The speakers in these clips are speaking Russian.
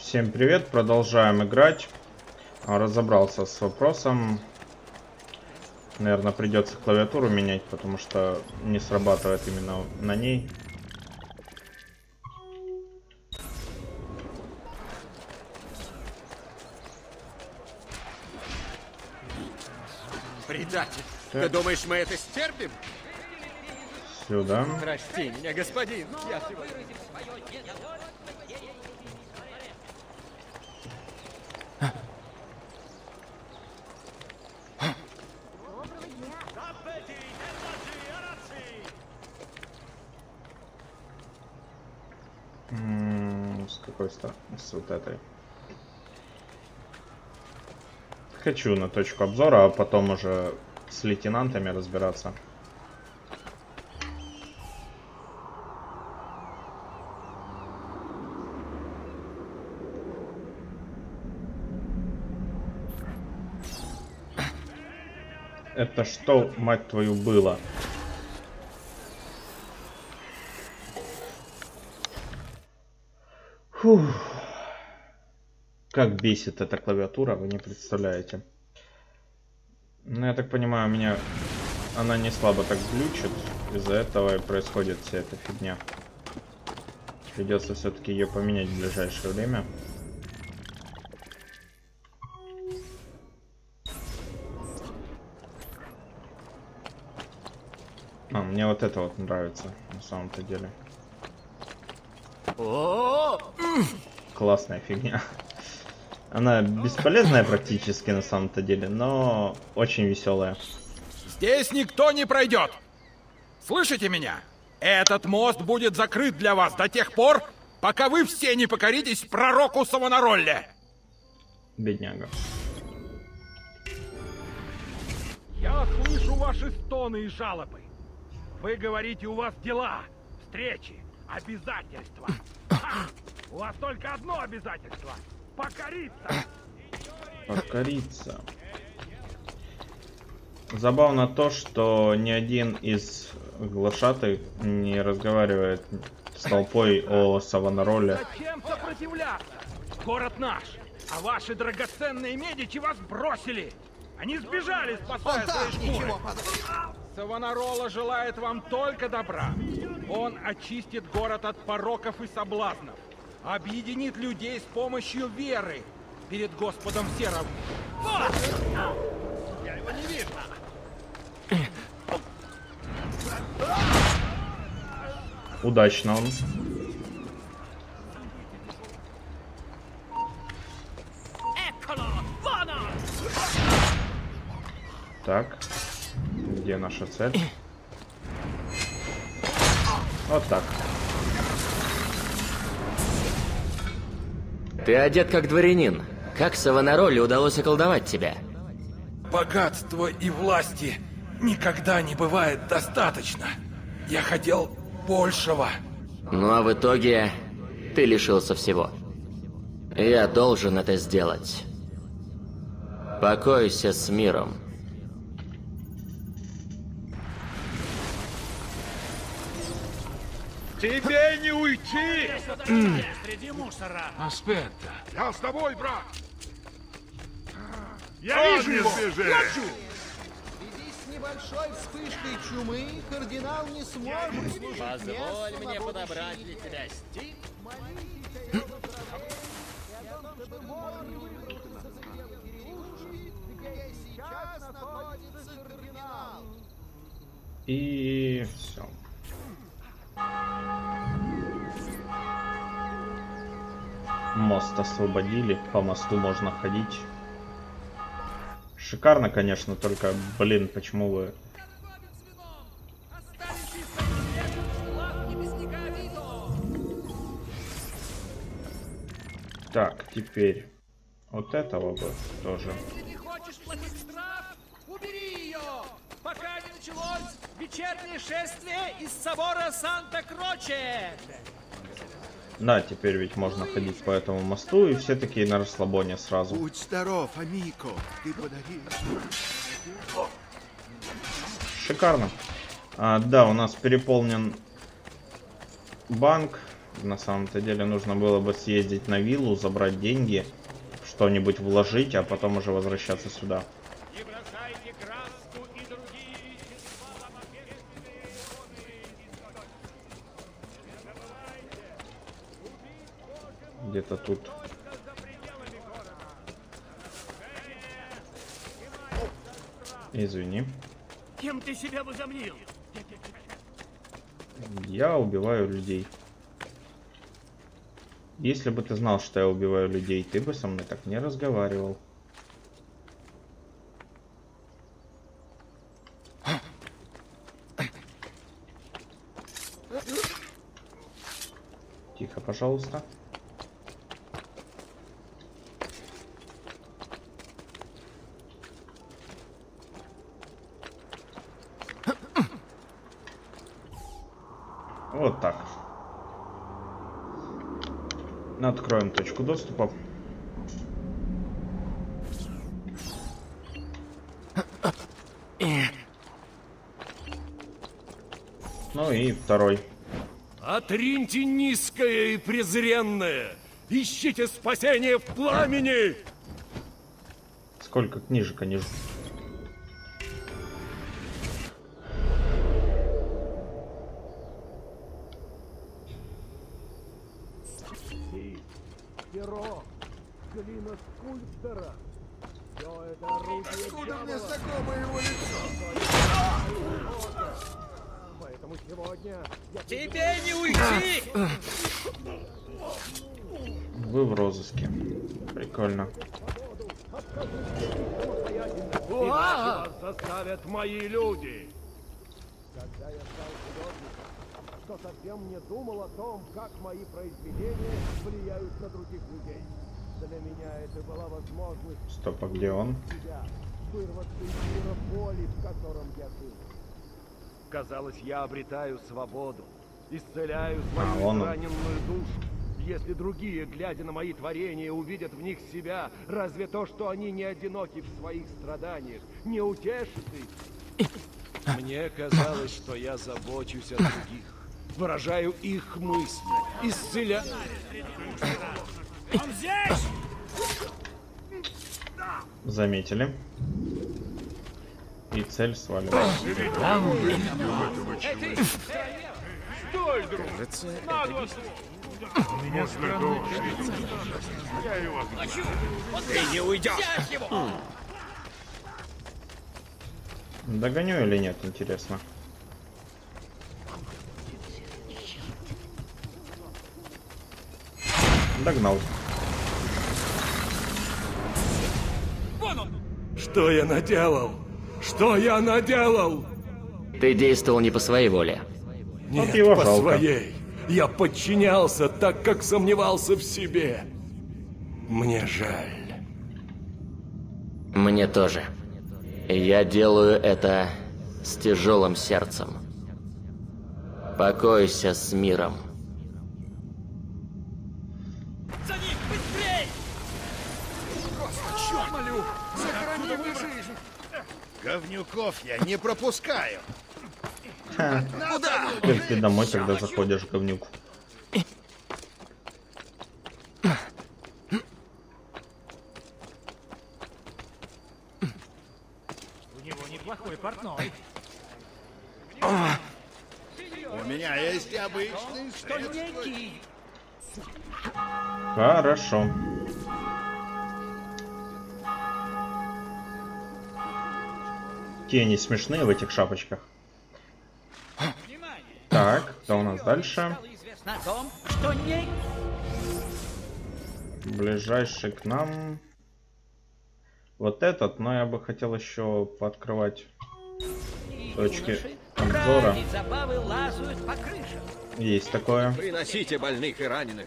Всем привет, продолжаем играть. Разобрался с вопросом. Наверное, придется клавиатуру менять, потому что не срабатывает именно на ней. Предатель! Ты думаешь, мы это стерпим? Сюда. Прости меня, господин. Я сегодня... С какой стороны? С вот этой. Хочу на точку обзора, а потом уже с лейтенантами разбираться. Это что, мать твою, было? Фух. Как бесит эта клавиатура, вы не представляете. Ну, я так понимаю, у меня она не слабо так глючит. Из-за этого и происходит вся эта фигня. Придется все-таки ее поменять в ближайшее время. Мне вот это вот нравится, на самом-то деле. Классная фигня. Она бесполезная практически на самом-то деле, но очень веселая. Здесь никто не пройдет. Слышите меня? Этот мост будет закрыт для вас до тех пор, пока вы все не покоритесь пророку Савонаролле. Бедняга. Я слышу ваши стоны и жалобы. Вы говорите, у вас дела, встречи, обязательства. У вас только одно обязательство — покориться. Покориться. Забавно то, что ни один из глашатых не разговаривает с толпой о Савонаролле. Зачем сопротивляться? Город наш, а ваши драгоценные медичи вас бросили. Они сбежали, спасая свои шкуры. Савонаролла желает вам только добра. Он очистит город от пороков и соблазнов, объединит людей с помощью веры перед Господом все равны. Вот! Я его не вижу. Удачно он. Так, где наша цель? Вот так. Ты одет как дворянин. Как Савонаролле удалось околдовать тебя? Богатства и власти никогда не бывает достаточно. Я хотел большего. Ну а в итоге ты лишился всего. Я должен это сделать. Покойся с миром. Тебе не уйти! Среди мусора. Аспетта. Я с тобой, брат. Я вижу его! Хочу! С небольшой вспышкой чумы кардинал не сможет служить. Позволь мне подобрать для тебя стиль. И все. Мост освободили, по мосту можно ходить. Шикарно, конечно, только, блин, почему вы... Так, теперь вот этого бы тоже. Если не хочешь платить штраф, убери ее, пока не началось вечернее шествие из собора Санта-Кроче. Да, теперь ведь можно ходить по этому мосту, и все такие на расслабоне сразу. Будь здоров, Амико. Ты подарил. Шикарно. Да, у нас переполнен банк. На самом-то деле нужно было бы съездить на виллу, забрать деньги, что-нибудь вложить, а потом уже возвращаться сюда. Где-то тут. Извини. Кем ты себя возомнил? Я убиваю людей. Если бы ты знал, что я убиваю людей, ты бы со мной так не разговаривал. Тихо, пожалуйста. Вот так. Откроем точку доступа. Ну и второй. Отриньте низкое и презренное! Ищите спасение в пламени! Сколько книжек они... Перо, глина скульптора. Все это орудие Откуда мне знакомо его лицо? Поэтому сегодня я... Тебе не уйти! Вы в розыске. Прикольно. Иначе вас заставят мои люди. Когда я стал художником, то совсем не думал о том, как мои произведения влияют на других людей. Для меня это была возможность... Стоп, а где он? Вырваться из мира боли, в котором я жил. Казалось, я обретаю свободу, исцеляю свою он. раненую душу. Если другие, глядя на мои творения, увидят в них себя, разве то, что они не одиноки в своих страданиях, не утешит их? Мне казалось, что я забочусь о других, выражаю их мысли, исцеляю... Он здесь! Заметили. И цель свалена. Стой, друг! Ты не уйдешь! Догоню или нет, интересно. Догнал. Что я наделал? Что я наделал? Ты действовал не по своей воле. Нет, его по жалко. своей. Я подчинялся, так как сомневался в себе. Мне жаль. Мне тоже. Я делаю это с тяжелым сердцем. Покойся с миром. За ним! Быстрей! Говнюков я не пропускаю. Как ты домой тогда заходишь, говнюк? У него неплохой портной. У меня есть обычный Что некий? Хорошо. Тени смешные в этих шапочках. Внимание! Так, что у нас дальше? Стало известно о том, что некий... Ближайший к нам. Вот этот, но я бы хотел еще пооткрывать точки обзора. Ради забавы лазают по крышам. Есть такое. Приносите больных и раненых.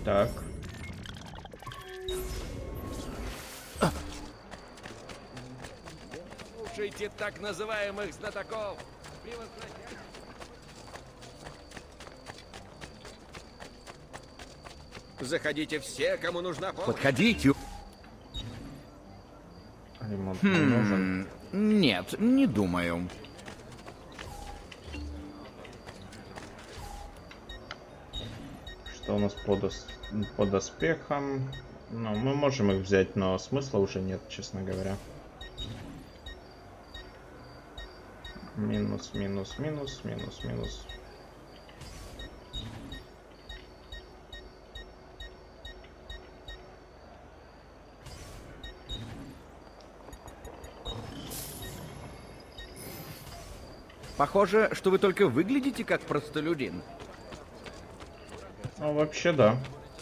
Так. Слушайте так называемых знатоков. Заходите все, кому нужна помощь. Подходите. Ремонт не нужен. Нет, не думаю. Что у нас по доспехам? Ну, мы можем их взять, но смысла уже нет, честно говоря. Минус, минус, минус, минус, минус. Похоже, что вы только выглядите как простолюдин. Ну, вообще, да.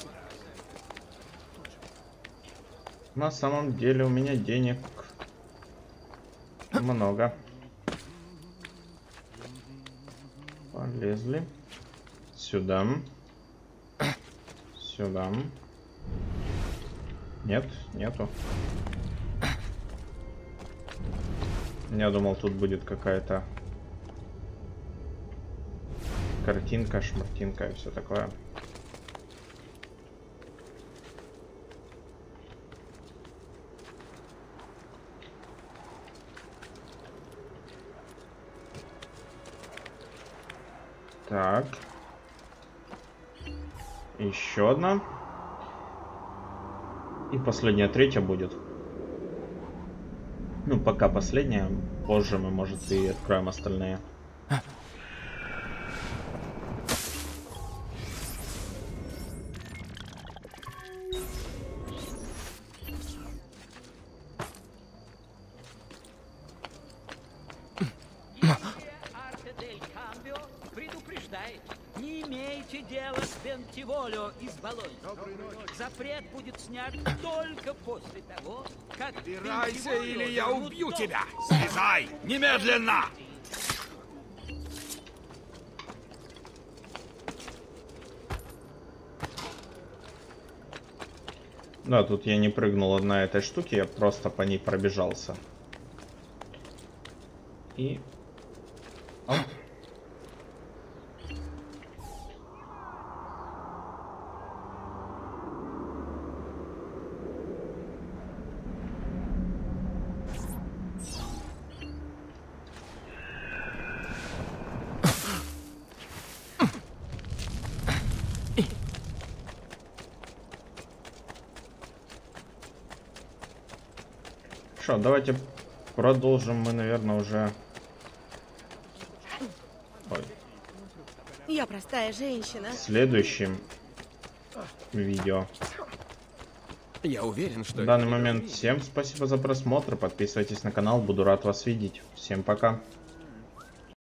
На самом деле у меня денег много. Полезли. Сюда. Сюда. Нет, нету. Я думал, тут будет какая-то картинка, шмартинка и все такое. Так. Еще одна. И последняя, третья будет. Ну, пока последняя. Позже мы, может, и откроем остальные. Не имейте дела с Бентиволио из Болоньи. Запрет будет снят только после того, как Убирайся, или я убью тебя! Слезай! Немедленно! Да, тут я не прыгнул на этой штуке, я просто по ней пробежался. И... Оп. Хорошо, давайте продолжим мы, наверное, уже... Ой. Я простая женщина. В следующем видео. Я уверен, что... В данный момент всем спасибо за просмотр. Подписывайтесь на канал, буду рад вас видеть. Всем пока.